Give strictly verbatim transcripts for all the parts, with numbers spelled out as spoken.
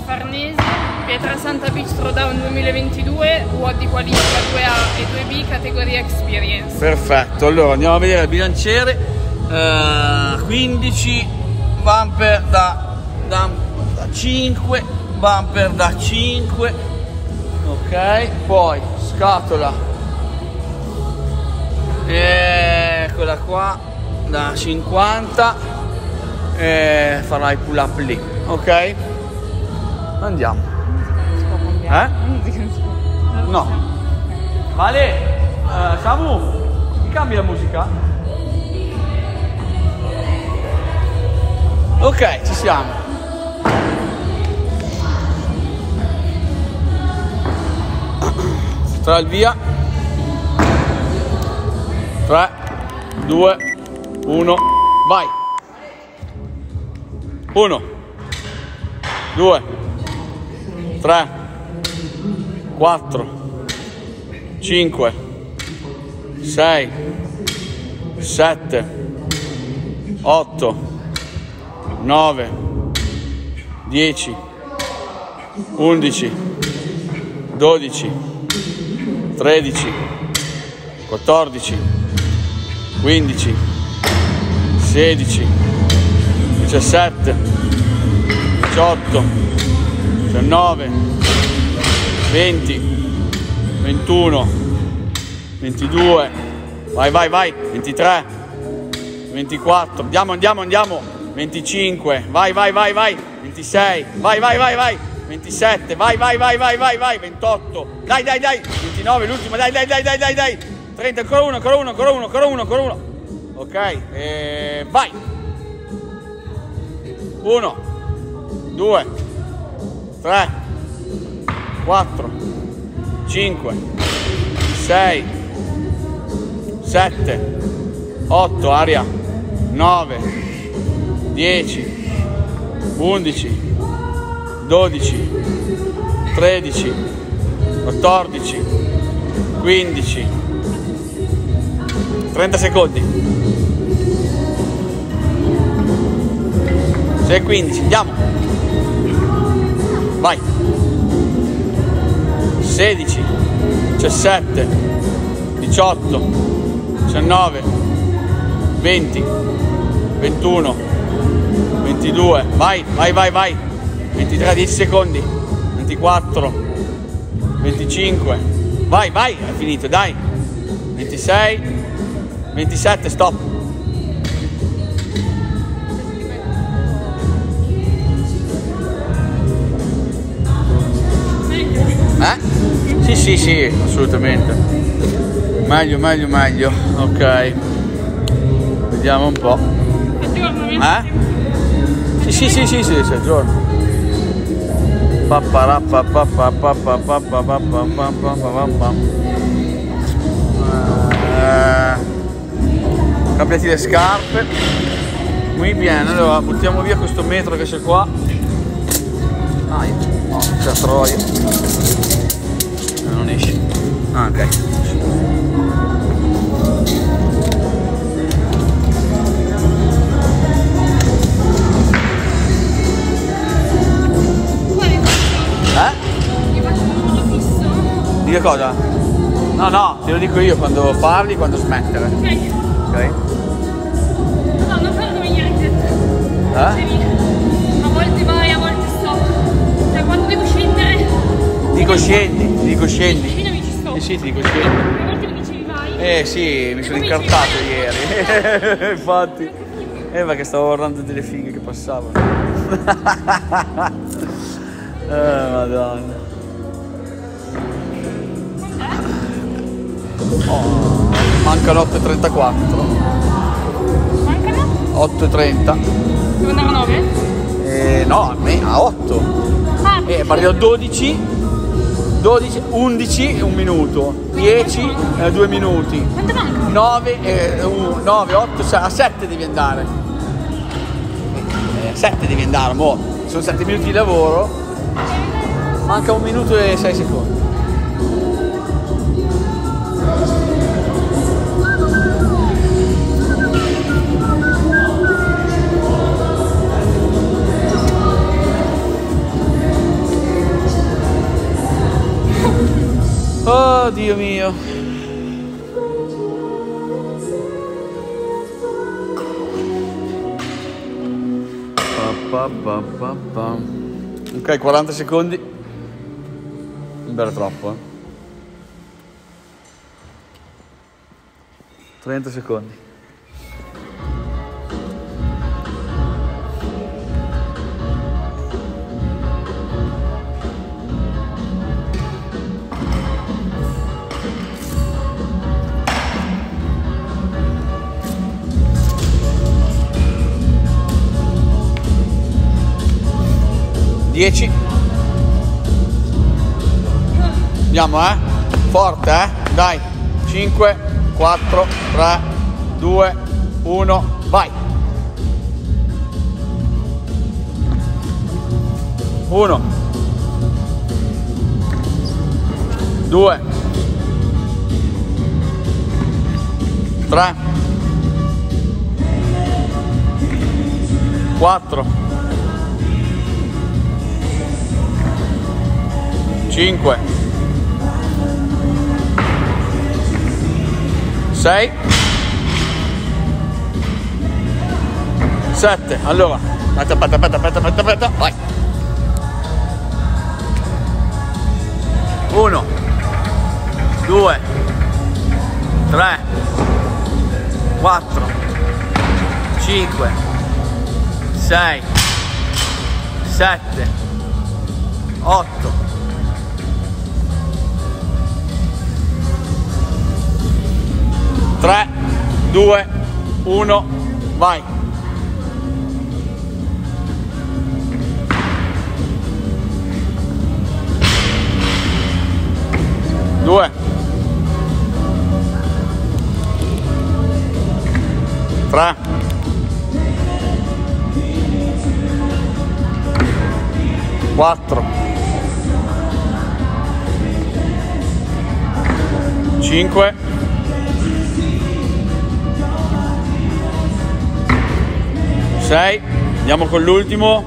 Farnese, Pietrasanta Beach Throwdown duemilaventidue, W O D di qualifica due A e due B, categoria Experience. Perfetto, allora andiamo a vedere il bilanciere. uh, quindici bumper da, da, da cinque, bumper da cinque, ok, poi scatola, eccola qua, da cinquanta, e farai pull up lì, ok? Andiamo. Eh? No. Vale, uh, Samu, mi cambi la musica? Ok, ci siamo. Tra il via. tre, due, uno, vai. uno, due, tre, quattro, cinque, sei, sette, otto, nove, dieci, undici, dodici, tredici, quattordici, quindici, sedici, diciassette, diciotto, diciannove, venti, ventuno, ventidue, vai vai vai, ventitré, ventiquattro, andiamo andiamo andiamo, venticinque, vai vai vai vai, ventisei, vai vai vai vai, ventisette, vai vai vai vai vai vai, ventotto, dai dai dai, ventinove, l'ultima, dai dai dai dai dai dai, trenta, ancora uno, ancora uno, ancora uno, ancora uno, ancora uno, ok, e vai, uno, due, tre, quattro, cinque, sei, sette, otto, aria, nove, dieci, undici, dodici, tredici, quattordici, quindici, trenta secondi, sei, quindici, andiamo, vai, sedici, diciassette, diciotto, diciannove, venti, ventuno, ventidue, vai, vai, vai, vai, ventitré, dieci secondi, ventiquattro, venticinque, vai, vai, hai finito, dai, ventisei, ventisette, stop. Eh? Sì, sì, sì, assolutamente. Meglio, meglio, meglio. Ok. Vediamo un po'. Eh? Sì, sì, sì, sì, sì, c'è il giorno. Cambiati le scarpe. Muy bien, allora buttiamo via questo metro che c'è qua. Ah, no, c'è troia. Non esce. Ah, ok. Eh? Di che cosa? No, no, te lo dico io quando parli, quando smettere. Ok. Ok? No, non farlo come niente. Eh? A volte vai, a volte stop. Cioè quando devo scendere. Dico scendi, dico scendi. Scendami ci sto. Eh sì, ti dico scendi. A volte mi dicevi vai. Eh sì, mi sono incartato ieri. Infatti. Eh, perché stavo guardando delle fighe che passavano. Eh, madonna. Oh, mancano otto e trentaquattro. Mancano? otto e trenta. Devo andare a nove? Eh, no, a me a otto. Ah, Eh, parliamo dodici, dodici, undici, un minuto. dieci, eh, due minuti. quanto manca? nove, eh, nove, otto, a sette devi andare. Eh, sette devi andare, mo. Sono sette minuti di lavoro. Manca un minuto e sei secondi. Oh Dio mio. Pa, pa, pa, pa, pa. Ok, quaranta secondi. Non bere troppo, eh. trenta secondi. dieci. Andiamo, eh? Forte, eh? Dai. cinque, quattro, tre, due, uno, vai. uno, due, tre, quattro, cinque, sei, sette. Allora, aspetta, aspetta, aspetta, aspetta, aspetta, aspetta, vai. uno, due, tre, quattro, cinque, sei, sette, otto, tre, due, uno, vai. due, tre, quattro, cinque, sei, andiamo con l'ultimo,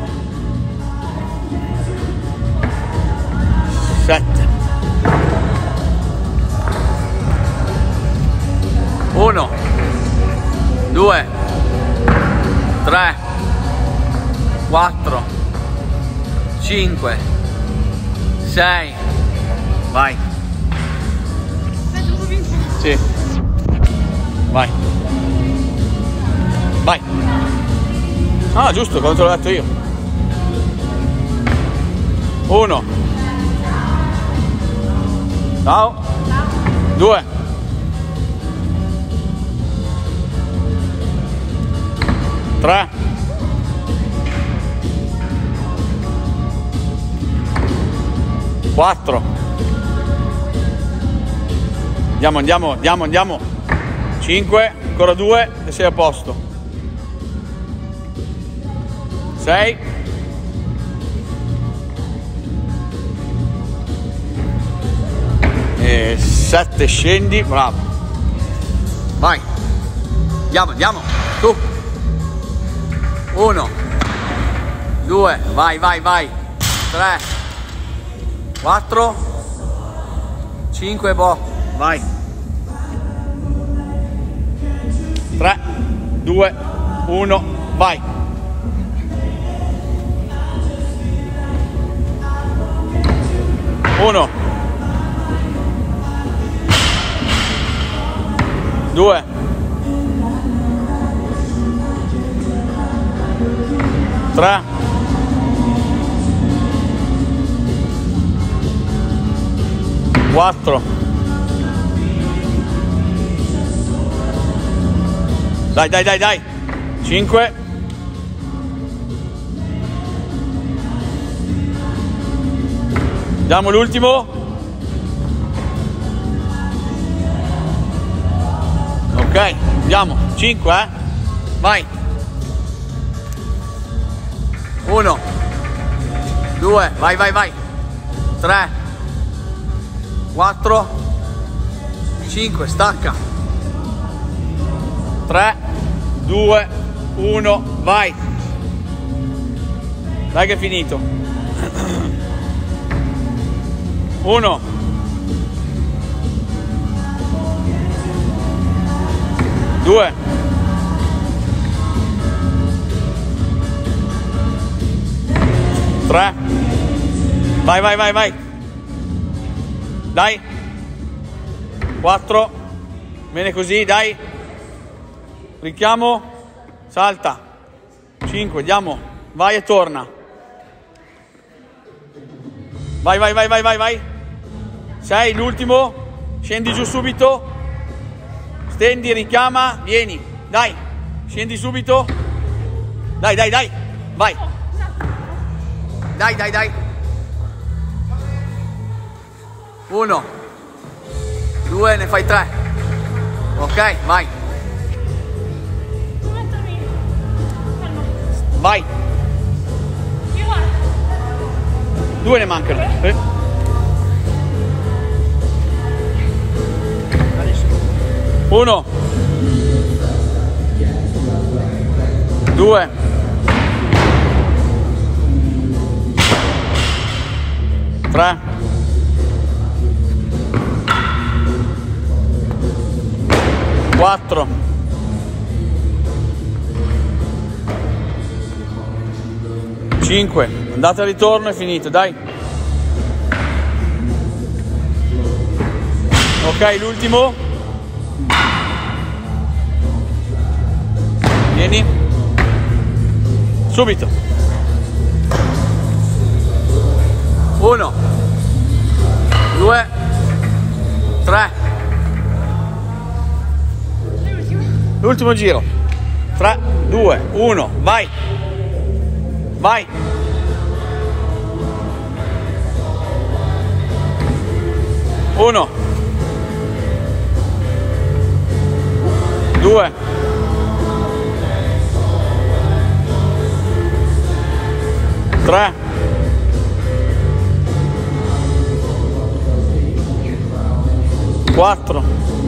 sette, uno, due, tre, quattro, cinque, sei, vai. Sì, vai, vai. Ah, giusto, quando te l'ho detto io. Uno. Ciao. Due. Tre. Quattro. Andiamo, andiamo, andiamo, andiamo. Cinque, ancora due e sei a posto. Sei. E sette, scendi, bravo. Vai. Andiamo, andiamo. Tu. Uno. Due, vai, vai, vai. Tre. Quattro. Cinque, boh. Vai. Tre, due, uno, vai. Uno, due, tre, quattro, dai, dai, dai, dai, cinque, diamo l'ultimo. Ok, andiamo, cinque, eh? Vai. uno, due, vai, vai, vai. tre, quattro, cinque, stacca. tre, due, uno, vai. Dai che è finito. uno, due, tre, vai, vai, vai, vai, dai, quattro, bene così, dai, richiamo, salta, cinque, andiamo, vai e torna, vai, vai, vai, vai, vai, vai, sei, l'ultimo, scendi giù subito, stendi, richiama, vieni, dai, scendi subito, dai, dai, dai, vai, dai, dai, dai, uno, due, ne fai tre, ok, vai, vai, due ne mancano, eh. uno, due, tre, quattro, cinque, andate al ritorno, è finito, dai. Ok, l'ultimo. Vieni. Subito. Uno, due, tre. L'ultimo giro. tre, due, uno, vai. Vai. Uno. Due. Tre. Quattro.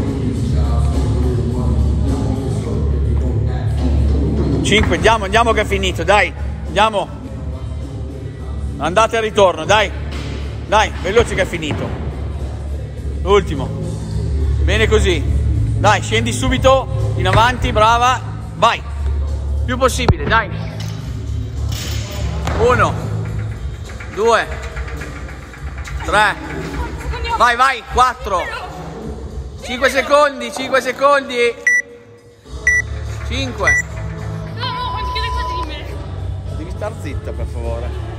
Cinque. Andiamo, andiamo che è finito, dai. Andiamo. Andate al ritorno, dai. Dai, veloce che è finito. L'ultimo. Bene così. Dai, scendi subito in avanti, brava. Vai. Più possibile, dai. Uno. Due. Tre. Vai, vai. Quattro. Cinque secondi, cinque secondi. Cinque. No, no, anche le cose di me. Devi star zitta, per favore.